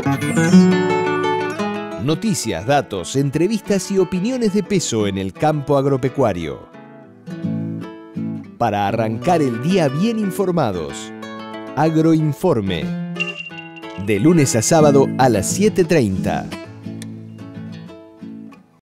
Noticias, datos, entrevistas y opiniones de peso en el campo agropecuario. Para arrancar el día bien informados. Agroinforme. De lunes a sábado a las 7:30.